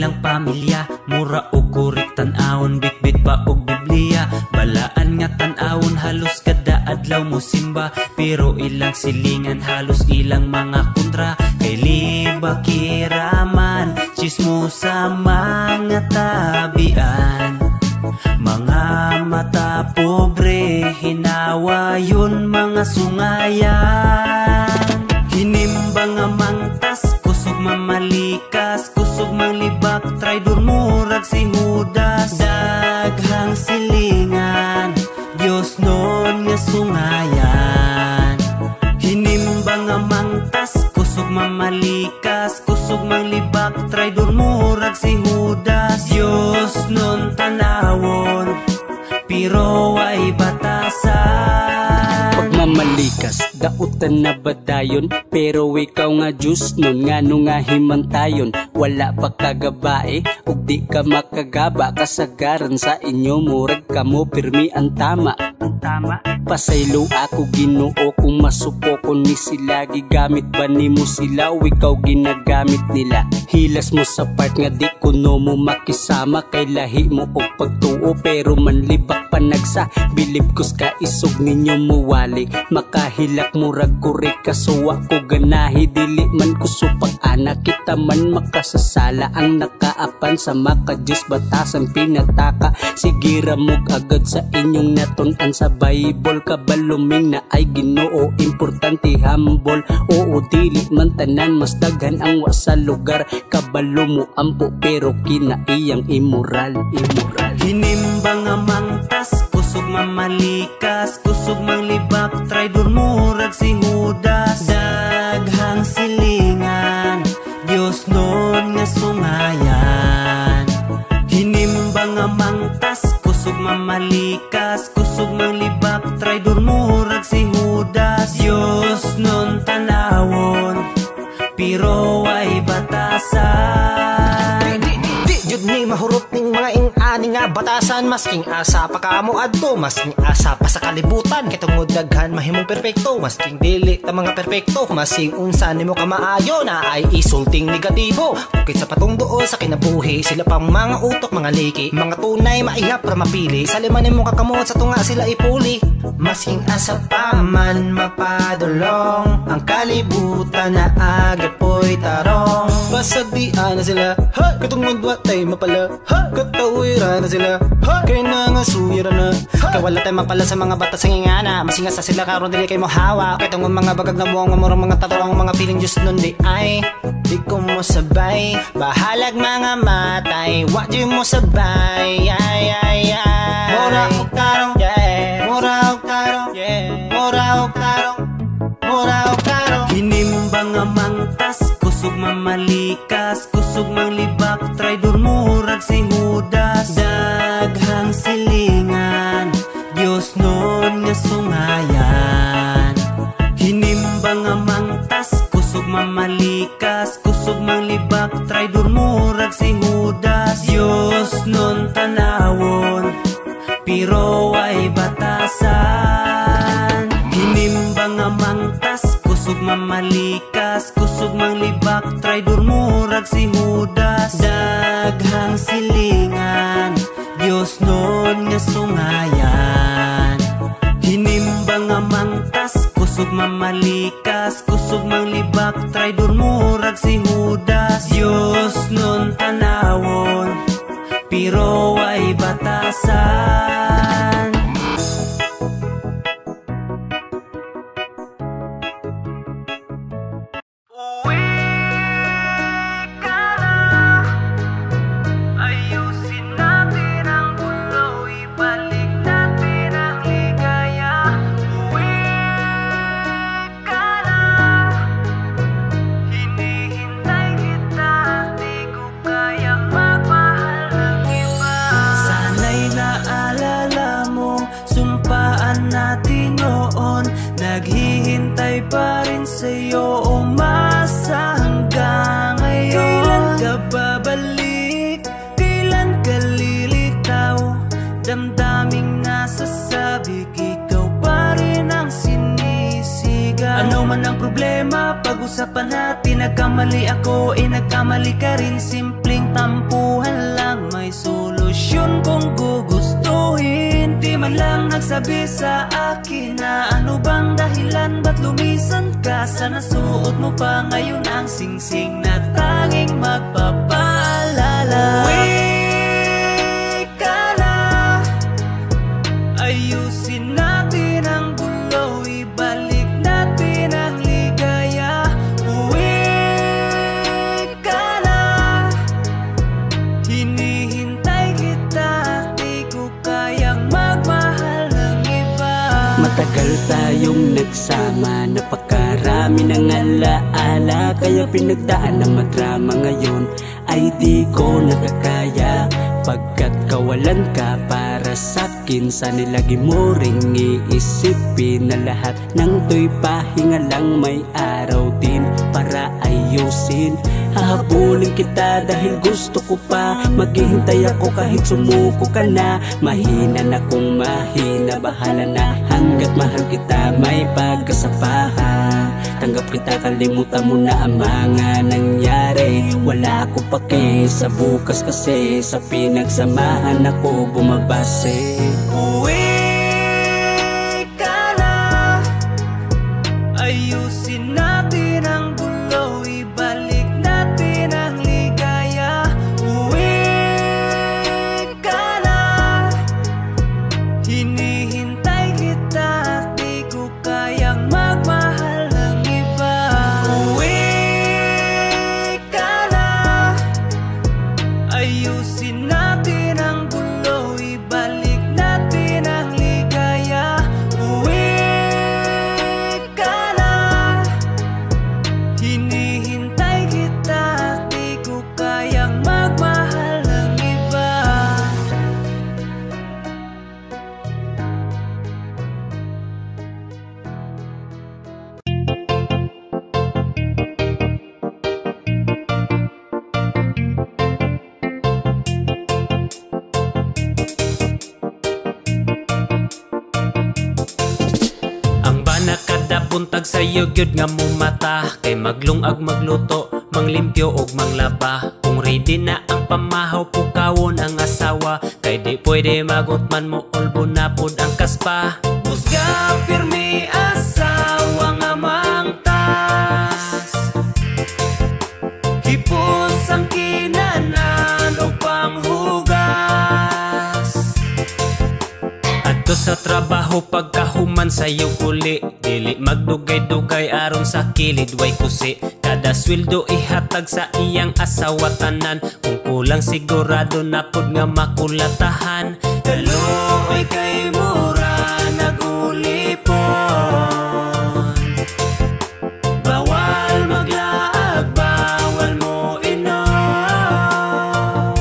ilang pamilya, mura o kurik tan-awon, bitbit pa og Biblia. Balaan nga tan-awon halos kada adlaw mo simba, pero ilang silingan halos ilang mga kontra. Kay liba kiraman, chismo sa mga tabian, mga mata pobre, hinawa yun mga sungayan. Hinimbang nga mangtas, kusog mamalikas, kusog manglibak, traidor murag si Judas. Daghang silingan, Diyos nun nga sungayan. Hinimbang nga mangtas, kusog mamalikas, kusog manglibak, traidor murag si Judas. Diyos nun tanawon, pero ay batasan. Pagmamalikas, dautan na badayon, pero ikaw nga Diyos nun nga nga himantayon. Wala pa kagabae, ug di ka makagaba, kasagaran sa inyo murag kamo pirmi ang tama. Pasaylo ako Ginoo kung masuko ko ni sila, gigamit ba nimo sila o ikaw ginagamit nila? Hilas mo sa part nga di kuno mo makisama, kay lahi mo og pagtuo pero manlibak panagsa. Bilib kus ka isog ninyo muwali, makahilak murag kurik kasuwa ko ganahi, dili man kusupag anak kita man makasasala. Ang nakaapan sa maka-Diyos batasan pinataka, sigira mo agad sa inyong natun-an sa Bible. Kabaluming na ay Ginoo, importante humble. Oo dili man tanan, mas daghan ang wa sa lugar. Kabalo mo ampo pero kinaiyang immoral. Hinimbang nga mangtas, kusog mamalikas, kusog manglibak, traidor murag si Judas. Daghang silingan, Diyos nun nga sungayan. Hinimbang nga mangtas, kusog mamalikas, kusog manglibak, traidor murag si Judas. Diyos nun tanawon, pero ay batasan. Di jud ni mahurot ning mga ing-ani nga batasan, masking asa pa kamo adto, masking asa pa sa kalibutan, kay tungod daghan mahimong perpekto, masking dili ta mga perpekto, masing unsa nimo ka maayo na ay isulting negatibo. Kit sa patong duo sa kinabuhi, sila pang mga utok, mga liki, mga tunay maihap ra mapili, sa lima nimo kakamot sa tunga sila ipuli. Masking asa pa man mapadulong, ang kalibutan na agapoy tarong. Basag di na sila, ha! Katungod watay mapala, ha! Katawira na sila, ha! Kaya na nga suyira na, ha! Kaya wala tayo mapala sa mga bata sa ngingana, masinga sa sila karon dili kay mo hawa. Kaya tungod mga bagag na buwang mamurang mga tatawang mga feeling Diyos nun di ay di ko mo sabay, bahalag mga matay, wak di mo sabay. Ay ay ay, mura og tarong, yeah. Mura og tarong, yeah. Mura og tarong, mura og tarong. Hinimbang nga mangtas, kusog mamalikas, kusog manglibak, traidor murag si Judas. Daghang silingan, Diyos nun nga sungayan. Hinimbang nga mangtas, kusog mamalikas, kusog manglibak, traidor murag si Judas. Diyos nun tanawon, pero ay batasan. Hinimbang nga mangtas, kusog mamalikas, kusog manglibak, traidor murag si Judas. Daghang silingan, Diyos nun nga sungayan. Hinimbang nga mangtas, kusog mamalikas, kusog manglibak, traidor murag si Judas. Diyos nun tanawon, pero ay batasan. Naghihintay pa rin sa'yo, umasa hanggang ngayon. Kailan ka babalik? Kailan ka lilitaw? Damdaming nasasabik, ikaw pa rin ang sinisigaw. Ano man ang problema, pag-usapan natin. Nagkamali ako, nagkamali ka rin. Simpleng tampo nagsabi sa akin na ano bang dahilan, ba't lumisan ka? Sa nasuot mo pa ngayon ang singsing na tanging magpapaalala. Uwi ka na, ayusin natin ang gulo, ibalik natin ang ligaya. Uwi ka na, hinihintay kita, di ko kayang magmahal ng iba. Matagal tayong nagsama, napakarami ng alaala, kaya pinagdaan ng madrama ngayon ay di ko nakakaya. Pagkat kawalan ka para sa'kin, sana lagi mo ring iisipin na lahat ng to'y pahinga lang, may araw din para ayusin. Hahabulin kita dahil gusto ko pa, maghihintay ako kahit sumuko ka na. Mahina na kung mahina, bahala na, hanggat mahal kita may pagkasapahan. Tanggap kita, kalimutan mo na ang mga nangyari. Wala ako pake sa bukas kasi sa pinagsamahan ako bumabase. Uwi ka na, ayusin natin ang gulo, ibalik natin ang ligaya. Uwi ka na, hinihintay kita, di ko kayang magmahal ng iba. Uwi ka na, ayusin natin ang gulo, ibalik natin ang ligaya. Uwi ka na, hinihintay kita, di ko kayang magmahal ng iba. Ang bana kada buntag sa'yo gyud nga mumata, kay maglungag magluto, manglimpyo og manglaba. Kung ready na ang pamahaw, pukawon ang asawa, kay di pwede magutman mo ulbo na pud ang kaspa. Busga pirmi asawa nga mangtas, hipos ang kinanan o panghugas. Adto sa trabaho pagkahuman sa'yo uli, dili magdugay-dugay aron sa kilid way kusi. Kada sweldo ihatag sa iyang asawa tanan, kung kulang sigurado na pud nga makulatahan. Kaluoy kay mura nagulipon, bawal maglaag, bawal mo inom.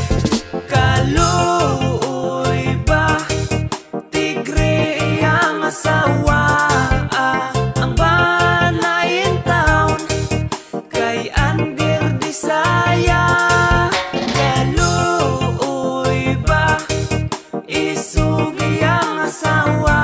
Kaluoy ba tigre ang asawa, ang bana in town, kay Andir Disaya. Kaluoy ba isugi ang asawa,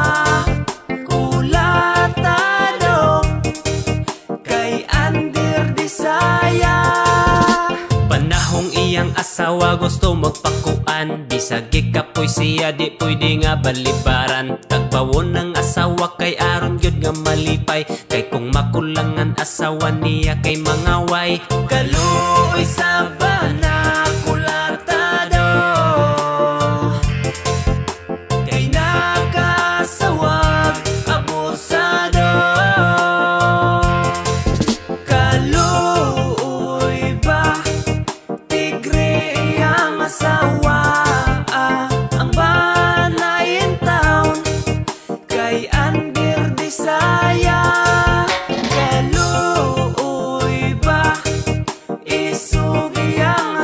kulatado, kay Andir Disaya. Panahong iyang asawa gusto magpakuan, bisag gikapoy siya di pwede nga balibaran. Tagbawon ng asawa kay aron gyud nga malipay, kay kung makulangan asawa niya kay mangaway. Kaluoy sa bana kulatado, kay nakasawag abusado. Kaluoy ba tigre ang asawa, ang bana in town, kay Andir Disaya. Kaluoy ba isugi ang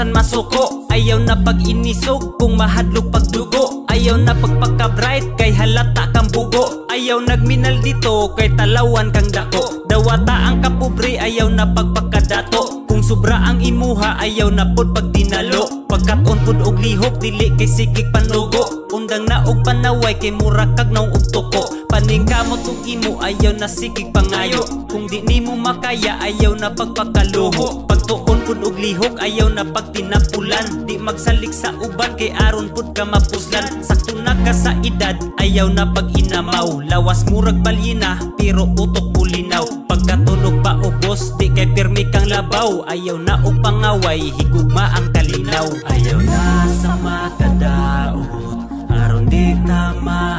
bisan masuko. Ayaw na pag-inisog kung mahadlok pagdugo. Ayaw na pagpaka-bright kay halata kang bugo. Ayaw nagminal dito kay talawan kang dako. Dawata ang kapobre, ayaw na pagpakadato. Kung sobra ang imuha, ayaw na pod pagdinalo. Pagkaton pod og lihok, dili kay sigig panugo. Undang na og panaway kay mura kag naong og tuko. Paningkamot og imo, ayaw na sigig pangayo. Kung di nimo makaya, ayaw na pagpakaluho. Pagtuon pod og lihok, ayaw na pagtinapulan. Di magsalik sa uban kay aron pod ka mapuslan. Sakto na ka sa edad, ayaw na pag-inamaw. Lawas murag balyina, pero utok bulinaw. Pagkatunog pa ubos, di kay pirmi kang labaw. Ayaw na og pangaway, higugma ang kalinaw. Ayaw na sa makadaot, aron di ta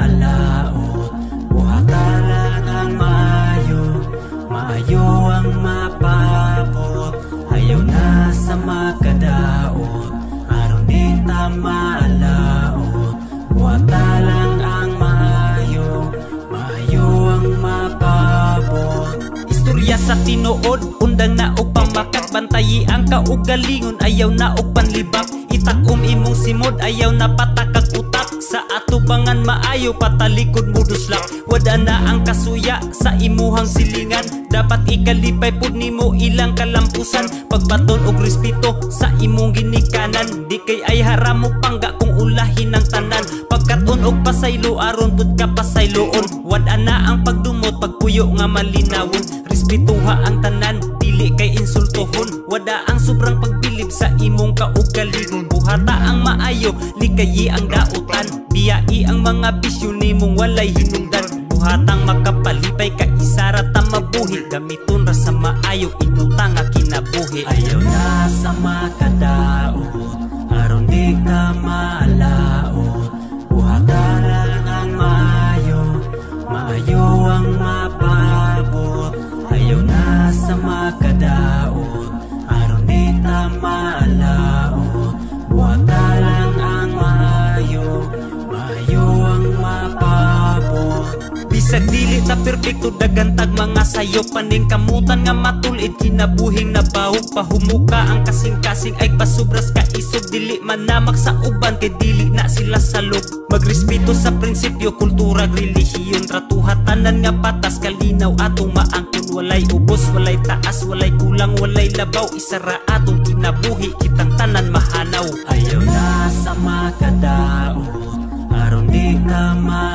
malaot. Buhatalan ang maayo, maayo ang mapabot. Ayaw na sa makadaot, aron di ta malaot. Buhatalan ang maayo, maayo ang mapabot. Istorya sa tinuod, undang na og pamakat. Bantayi ang kaugalingon, ayaw na og panlibak. Itakom imong simod, ayaw na patakag utak. Sa atubangan maayo, patalikod mo duslak. Wada na ang kasuya sa imuhang silingan. Dapat ikalipay pud nimo ilang kalampusan. Pagbaton og respeto sa imong ginikanan. Di kay ay haram mo pangga kung ulahin ang tanan. Pagkaton og pasaylo, aron pud ka pasayloon. Wada na ang pagdumot, pagpuyo nga malinawon. Respetuha ang tanan, dili kay insultohon. Wada ang sobrang pagbilib sa imong kaugalingon. Buhata ang maayo, likayi ang dautan. Biyai ang mga bisyo nimong walay hinungdan. Buhatang makapalipay ka isara ta mabuhi. Gamiton ra sa maayo, inutang nga kinabuhi. Ayaw na sa makadaot, aron di ka malaot. Buhatalan ang maayo, maayo ang mapabot. Ayaw na sa makadaot, aron di ta malaot. Buhatalan ang maayo, maayo ang mapabot. Bisag dili ta perpekto, dagantag mga sayo. Paningkamutan nga matulit, kinabuhing nabawog. Pahumuka ang kasing-kasing ay pasubras ka isog. Dili manamak sa uban kay dili na sila salog. Magrespeto sa prinsipyo, kultura, relihiyon. Tratuha tanan nga patas, kalinaw atong maangkon. Walay ubos, walay taas, walay kulang, walay labaw. Isara atong kinabuhi, kitang tanan mahanaw. Ayaw na sa makadaot, aron di ka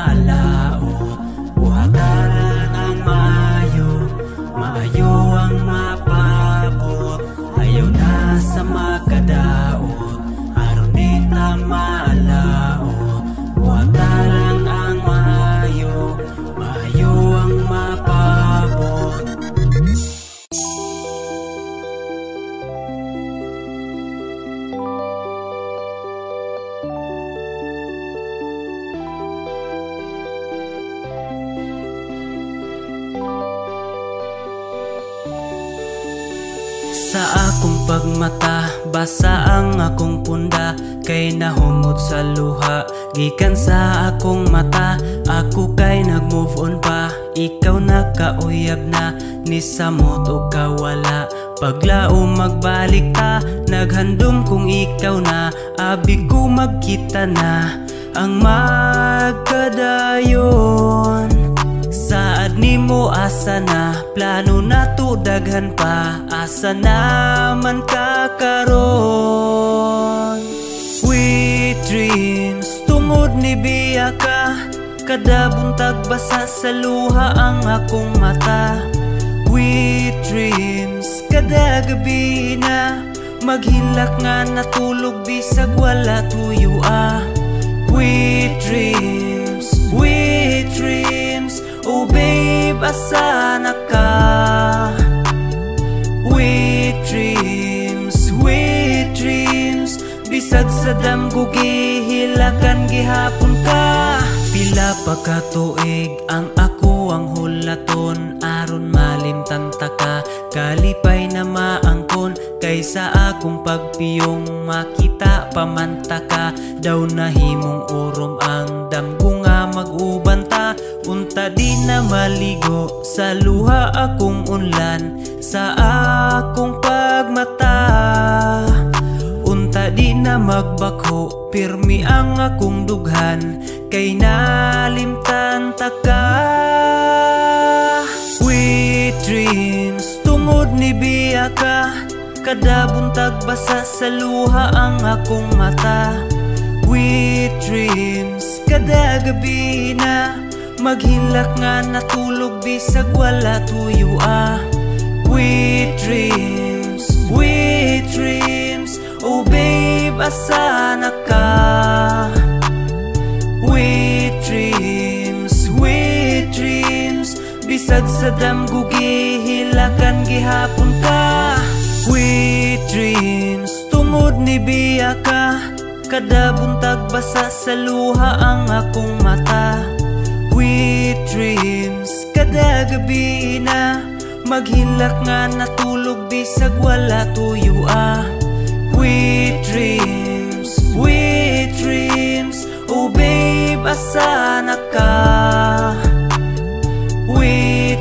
malaot. Buhatalan ang maayo, maayo ang mapabot. Ayaw na sa makadaot, aron di ta malaot. Buhatalan ang maayo, maayo ang mapabot. Sa akong pagmata, basa ang akong punda. Kay nahumot sa luha, gikan sa akong mata. Ako kay nag-move on pa, ikaw nakauyab na. Nisamot o kawala, paglaom magbalik ta. Naghandom kung ikaw na, abig ko magkita na. Ang magkadayon, saad nimo asa na, plano na to daghan pa. Asa naman kakaron? Sweet dreams, tungod ni biya ka. Kada buntag basa sa luha ang akong mata. Sweet dreams, kada gabi na. Maghilak nga natulog bisag wala tuyo ah. Sweet dreams, sweet dreams. Oh babe, asa na ka? Sweet dreams. Bisag sa damgo gihilakan gihapon ka. Pila pa ka tuig ang ako ang hulaton. Aron malimtan ta ka, kalipay na maangkon. Kaysa akong pagpiyong makita pamanta ka. Daw nahimong urom ang damgo nga mag-ubanta. Unta di na maligo sa luha akong unlan. Sa akong pagmata, nga magbakho, pirmi ang akong dughan, kay nalimtan taka. Sweet dreams, tungod ni biya ka, kada buntag basa sa luha ang akong mata. Sweet dreams, kada gabi na, maghilak nga natulog bisag wala tuyo ah. Sweet dreams, oh babe, asa na ka? Sweet dreams, bisag sa damgo gihilakan gihapon ka. Sweet dreams, tungod ni biya ka, kada buntag basa sa luha ang akong mata. Sweet dreams, kada gabi na, maghilak nga natulog bisag wala tuyo ah. Sweet dreams, oh babe, asa na ka? Sweet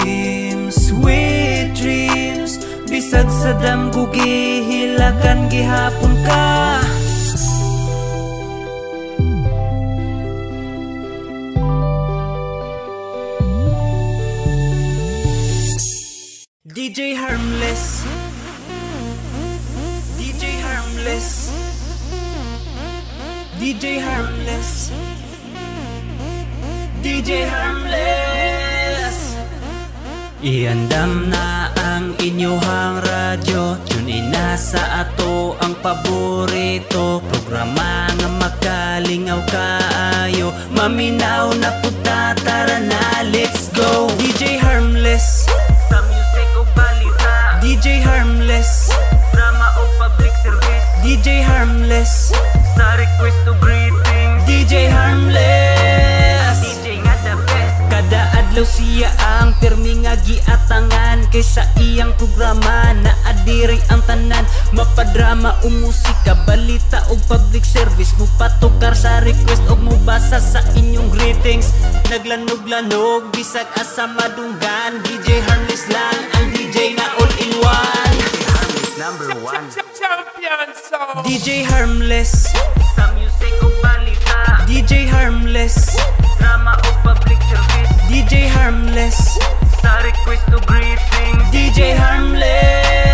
dreams, bisag sa damgo gihilakan gihapon ka. DJ Harmless, DJ Harmless, DJ Harmless, DJ Harmless. Iandam na ang inyohang radyo, tunin na sa ato ang paborito, programa nga makalingaw kaayo, maminaw na puta, tara na, let's go. DJ Harmless, sa music o balita. DJ Harmless, drama o public service. DJ Harmless, sa request o greeting. DJ Harmless, DJ nga the best. Kada adlaw siya ang pirmi nga giatangan, kaysa iyang programa na adiri ang tanan. Mapadrama o musika, balita o public service, mupatukar sa request o mubasa sa inyong greetings. Naglanog-lanog, bisag asa madunggan, DJ Harmless lang ang DJ na all-in-one. Number one champion song. DJ Harmless, sa music o balita. DJ Harmless, drama o public service. DJ Harmless, sa request o greeting. DJ Harmless.